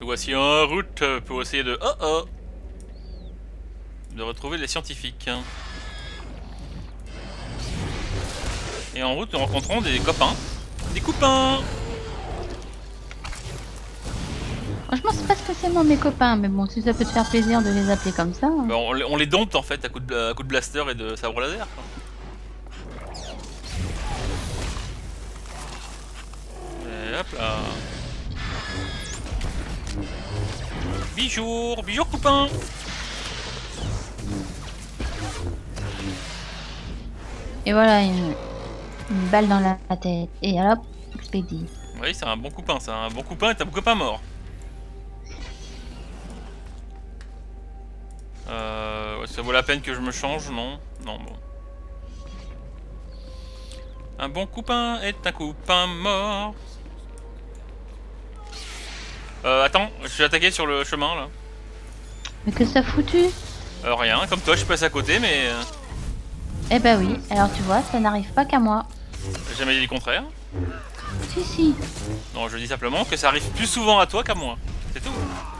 Voici en route pour essayer de... de retrouver les scientifiques. Et en route, nous rencontrons des copains. Des copains. Franchement, c'est pas spécialement mes copains, mais bon, si ça peut te faire plaisir de les appeler comme ça. Bah, on les dompte en fait à coup de blaster et de sabre laser. Quoi. Et hop là. Bijour, bijour copain. Et voilà, une balle dans la tête. Et hop, expédie. Oui, c'est un bon copain, c'est un bon copain et t'as un copain mort. Ouais, ça vaut la peine que je me change, non? Non, bon. Un bon copain est un copain mort. Attends, je suis attaqué sur le chemin là. Mais que ça foutu? Rien, comme toi je passe à côté mais... Eh bah oui, alors tu vois, ça n'arrive pas qu'à moi. J'ai jamais dit le contraire. Si, si. Non, je dis simplement que ça arrive plus souvent à toi qu'à moi. C'est tout.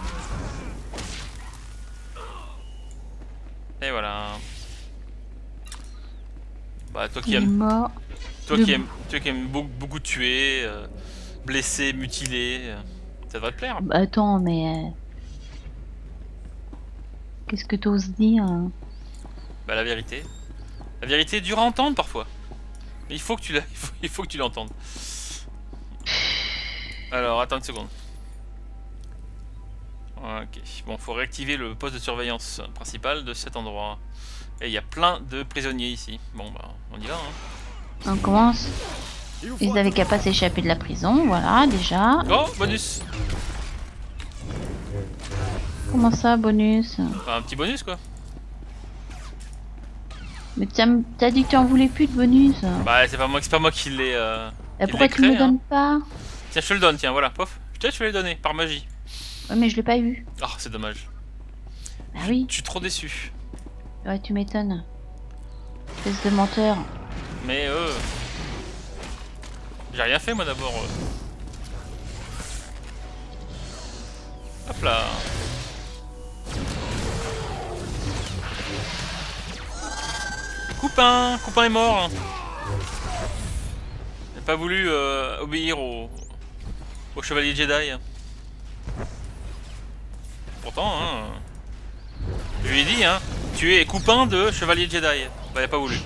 Et voilà. Bah toi qui Il est aimes... mort. Toi qui aimes beaucoup tuer, blesser, mutiler... ça devrait te plaire. Bah, attends, mais... Qu'est-ce que t'oses dire? Bah la vérité. La vérité est dure à entendre parfois. Mais il faut que tu il faut que tu l'entendes. Alors, attends une seconde. Ok. Bon, faut réactiver le poste de surveillance principal de cet endroit. Et il y a plein de prisonniers ici. Bon, bah, on y va, hein. On commence. Ils avaient qu'à pas s'échapper de la prison, voilà, déjà. Oh, bonus. Comment ça, bonus? Enfin, un petit bonus, quoi. Mais t'as dit que tu en voulais plus de bonus. Bah, c'est pas moi qui l'ai... Et pourquoi tu me le donnes pas? Tiens, je te le donne, tiens, voilà, pof. Putain, je vais le donner, par magie. Ouais, mais je l'ai pas eu. Oh, c'est dommage. Bah oui. Je suis trop déçu. Ouais, tu m'étonnes. Espèce de menteur. Mais j'ai rien fait moi d'abord. Hop là. Coupin est mort. Il n'a pas voulu obéir au chevalier Jedi. Pourtant, hein, je lui ai dit, hein, tu es coupin de chevalier Jedi. Bah, il a pas voulu.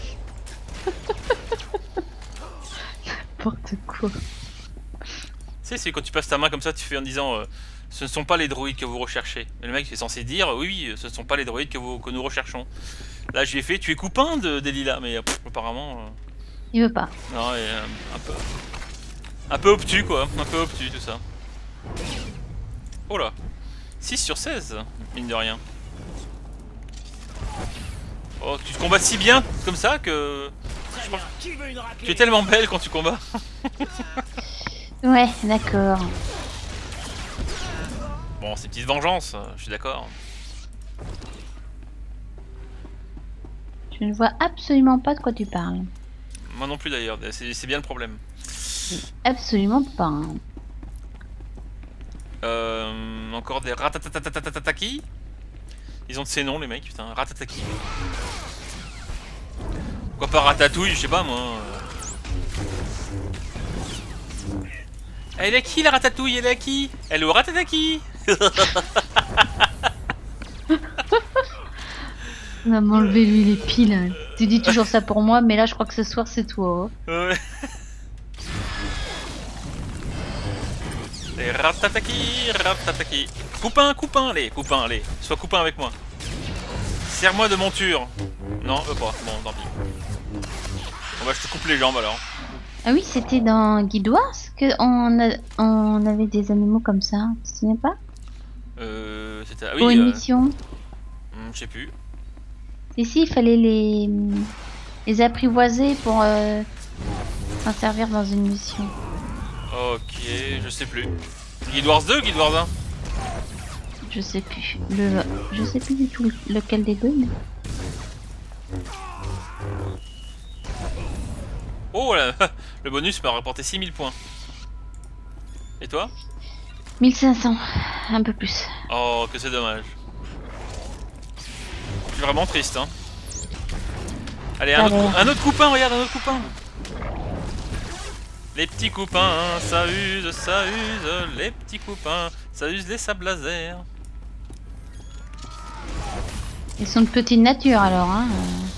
N'importe quoi. Tu sais, c'est quand tu passes ta main comme ça, tu fais en disant ce ne sont pas les droïdes que vous recherchez. Et le mec est censé dire oui, ce ne sont pas les droïdes que nous recherchons. Là, je lui ai fait tu es coupin des lilas, mais apparemment. Il veut pas. Non, et, un peu obtus quoi, un peu obtus tout ça. Oh là, 6 sur 16, mine de rien. Oh, tu te combats si bien comme ça que. Tu es tellement belle quand tu combats. Ouais, d'accord. Bon, c'est une petite vengeance, je suis d'accord. Je ne vois absolument pas de quoi tu parles. Moi non plus d'ailleurs, c'est bien le problème. Absolument pas. Hein. Encore des ratatatataki. Ils ont de ces noms les mecs, putain, ratataki. Pourquoi pas ratatouille, je sais pas moi. Elle est à qui la ratatouille? Elle est à qui? Elle est au ratataki. On va m'enlever lui les piles. Hein. Tu dis toujours ça pour moi, mais là je crois que ce soir c'est toi. Hein. Ouais. Les ratataki. Coupin, allez, sois coupin avec moi. Serre-moi de monture. Non, pas, bon, tant pis. Bon bah je te coupe les jambes alors. Ah oui, c'était dans Guild Wars on avait des animaux comme ça, tu te souviens pas? C'était... Ah oui, pour une mission. Je sais plus. Et si, il fallait les apprivoiser pour s'en servir dans une mission. Ok, je sais plus. Guild Wars 2 ou Guild Wars 1? Je sais plus. Je sais plus du tout lequel des deux. Mais... Oh là, le bonus m'a rapporté 6000 points. Et toi? 1500, un peu plus. Oh, que c'est dommage. Je suis vraiment triste, hein. Allez, un autre coupin, regarde, un autre coupin. Les petits coupins, ça use, les petits coupins, ça use les sables laser. Ils sont de petite nature alors, hein.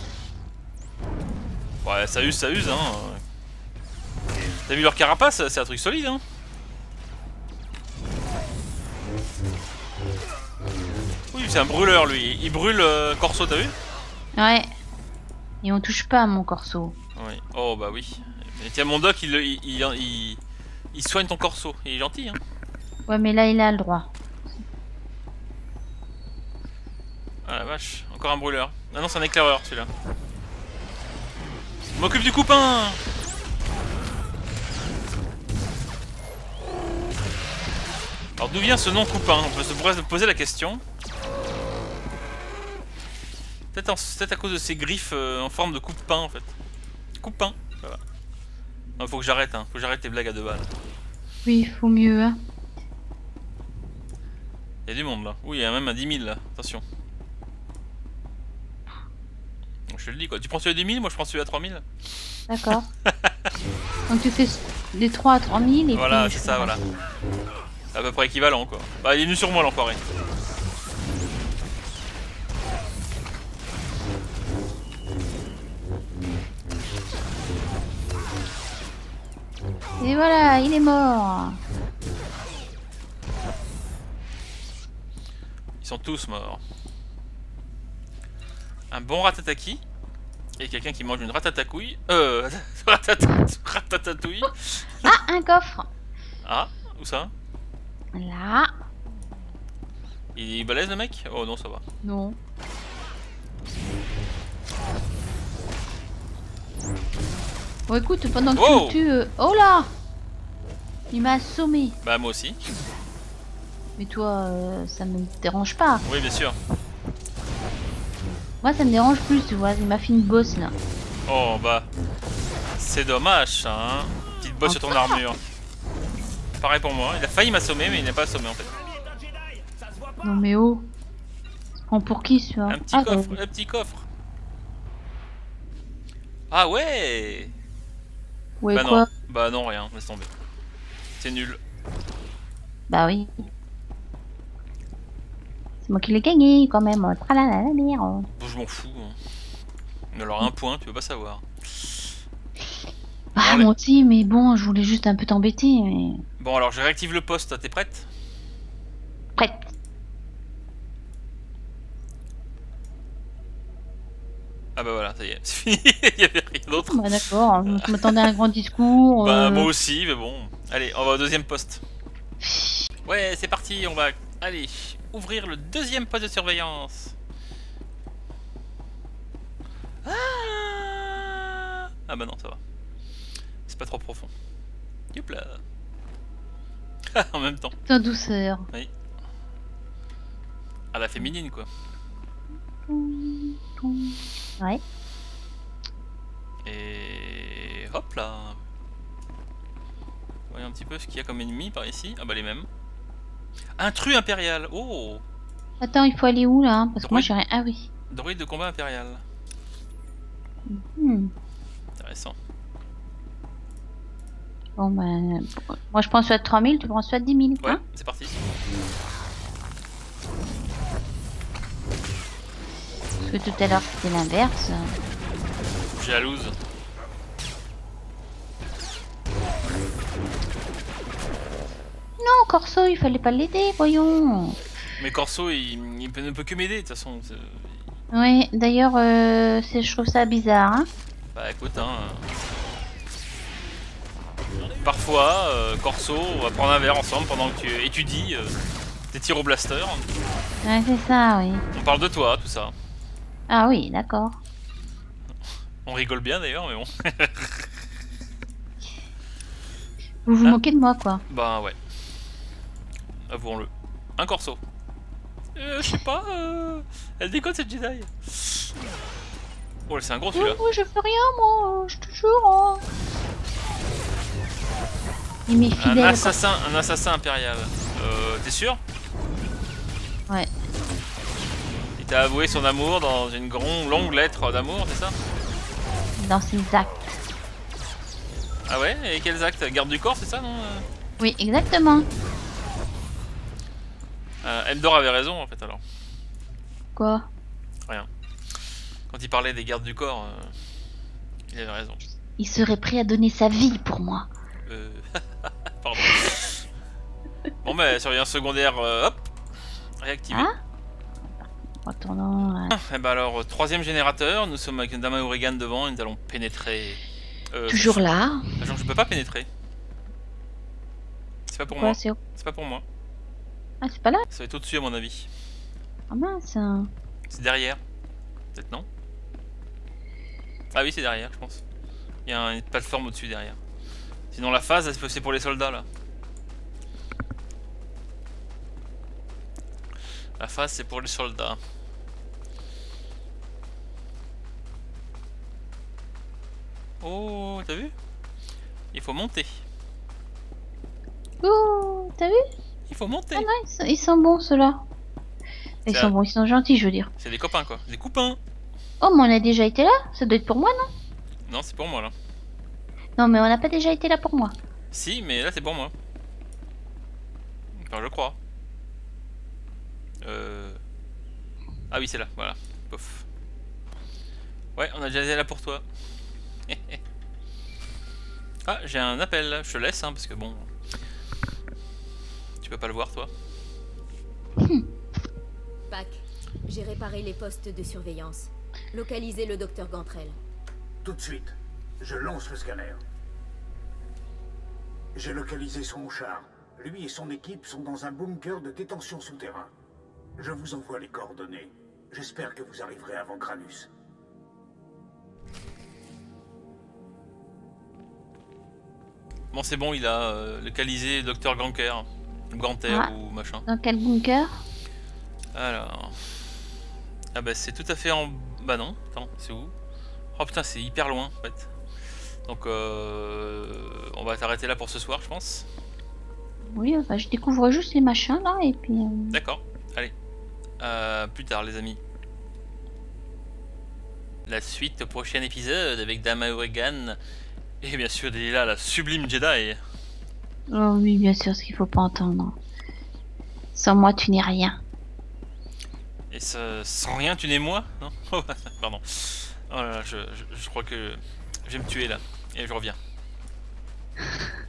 Ouais, ça use, hein. T'as vu leur carapace, c'est un truc solide, hein. Oui, c'est un brûleur, lui. Il brûle Corso, t'as vu? Ouais. Et on touche pas à mon corso. Oui. Oh, bah oui. Et tiens, mon doc, il soigne ton Corso. Il est gentil, hein. Ouais, mais là, il a le droit. Ah la vache, encore un brûleur. Ah non, c'est un éclaireur, celui-là. Je m'occupe du coupin. Alors d'où vient ce nom coupin? On peut se poser la question. Peut-être à cause de ces griffes en forme de coupe-pain en fait. Coupe-pain, voilà. Non, faut que j'arrête, hein. Faut que j'arrête les blagues à 2 balles. Oui, il faut mieux, hein. Il y a du monde là. Oui, il y a même un 10 000 là, attention. Je te le dis quoi. Tu prends celui à 10 000, moi je prends celui à 3 000. D'accord. Donc tu fais les 3 à 3000 et voilà, puis... c'est ça, voilà. C'est à peu près équivalent quoi. Bah il est venu sur moi l'enfoiré. Et voilà, il est mort. Ils sont tous morts. Un bon ratatatouille. Et quelqu'un qui mange une ratatatouille. Ratatatouille. Ah, un coffre. Ah, où ça? Là. Il est balèze le mec? Oh non, ça va. Non. Bon, écoute, pendant que Oh tu le tues... Oh là! Il m'a assommé. Bah moi aussi. Mais toi, ça me dérange pas. Oui, bien sûr. Moi, ça me dérange plus, tu vois. Il m'a fait une bosse, là. Oh bah. C'est dommage, ça, hein. Petite bosse sur ton armure. Pareil pour moi. Il a failli m'assommer, mais il n'est pas assommé en fait. Non, mais oh. Tu prends pour qui, tu vois? Un petit coffre, un petit coffre. Ah ouais. Ouais, bah quoi? non, bah non, rien, laisse tomber. C'est nul. Bah oui. C'est moi qui l'ai gagné, quand même. Tralala, la merde. Bon, je m'en fous. Hein. Mais alors, un point, tu veux pas savoir. Ah, Bon, moi aussi, mais bon, je voulais juste un peu t'embêter, mais... Bon, alors, je réactive le poste. T'es prête? Prête. Ah bah voilà, ça y est, c'est fini. Il y avait rien d'autre. Bah d'accord, je m'attendais à un grand discours. Bah moi aussi, mais bon. Allez, on va au deuxième poste. Ouais, c'est parti, on va aller ouvrir le deuxième poste de surveillance. Ah bah non, ça va. C'est pas trop profond. Youp là. En même temps. Ta douceur. Oui. À la féminine quoi. Ouais. Et hop là. Voyons un petit peu ce qu'il y a comme ennemi par ici. Ah bah les mêmes. Intrus impérial. Oh. Attends, il faut aller où là? Parce que moi Droïde. j'ai rien. Ah oui. Droïde de combat impérial. Intéressant. Bon ben. Moi je prends soit 3000, tu prends soit 10 000. Ouais, Hein, c'est parti. parce que tout à l'heure c'était l'inverse. Jalouse. Non, Corso, il fallait pas l'aider, voyons. Mais Corso, il ne peut que m'aider de toute façon. Oui, d'ailleurs, je trouve ça bizarre. Hein. Bah écoute, hein. Parfois, Corso, on va prendre un verre ensemble pendant que tu étudies tes tirs au blaster. Ouais, c'est ça, oui. On parle de toi, tout ça. Ah oui, d'accord. On rigole bien d'ailleurs, mais bon. Vous vous Ah. moquez de moi, quoi. Bah ouais. Avouons-le. Un Corso. Je sais pas, elle déconne cette Jedi. Oh, c'est un gros celui-là. Oui, je fais rien, moi, je te jure. Hein. Il m'est fidèle. Un assassin impérial. T'es sûr? Ouais. Il t'a avoué son amour dans une longue lettre d'amour, c'est ça? Dans ses actes. Ah ouais? Et quels actes? Garde du corps, c'est ça, non? Oui, exactement. Eldor avait raison, en fait, alors. Quoi? Rien. Quand il parlait des gardes du corps, il avait raison. Il serait prêt à donner sa vie pour moi. Pardon. Bon, bah, surveillance secondaire, hop, réactivé. Hein? Retournons. Et bah alors, troisième générateur, nous sommes avec Dama Oregan devant et nous allons pénétrer. Toujours là. Genre, je peux pas pénétrer. C'est pas pour Quoi, moi. c'est... C'est pas pour moi. Ah, c'est pas là? Ça va être au-dessus à mon avis. Ah mince. C'est derrière. Peut-être non? Ah oui, c'est derrière, je pense. Il y a une plateforme au-dessus derrière. Sinon la phase, c'est pour les soldats là. La phase, c'est pour les soldats. Oh, t'as vu? Il faut monter. Oh, t'as vu? Il faut monter. Ah non, ils sont bons ceux-là. Ils sont bons, ils sont gentils, je veux dire. C'est des copains quoi, des copains. Oh, mais on a déjà été là? Ça doit être pour moi, non? Non, c'est pour moi là. Non, mais on n'a pas déjà été là pour moi. Si, mais là c'est pour moi. Enfin, je crois. Ah oui, c'est là, voilà. Pof. Ouais, on a déjà été là pour toi. Ah, j'ai un appel là, je te laisse hein, parce que bon. Tu peux pas le voir toi. Pac, j'ai réparé les postes de surveillance. Localisez le docteur Gantrel. Tout de suite. Je lance le scanner. J'ai localisé son char. Lui et son équipe sont dans un bunker de détention souterrain. Je vous envoie les coordonnées. J'espère que vous arriverez avant Granus. Bon, c'est bon, il a localisé Dr Ganker. Ou Ganter ou machin. Dans quel bunker? Alors. Ah bah c'est tout à fait en... Bah non, attends, c'est où? Oh putain, c'est hyper loin en fait. Donc on va t'arrêter là pour ce soir, je pense. Oui, enfin, je découvre juste les machins là et puis... D'accord, allez. Plus tard les amis. La suite au prochain épisode avec Dama Oregan. Et bien sûr Delilah, la sublime Jedi. Oh oui, bien sûr, ce qu'il faut pas entendre. Sans moi, tu n'es rien. Et sans rien tu n'es moi? Non. Pardon. Oh là là, je crois que je vais me tuer là. Et je reviens.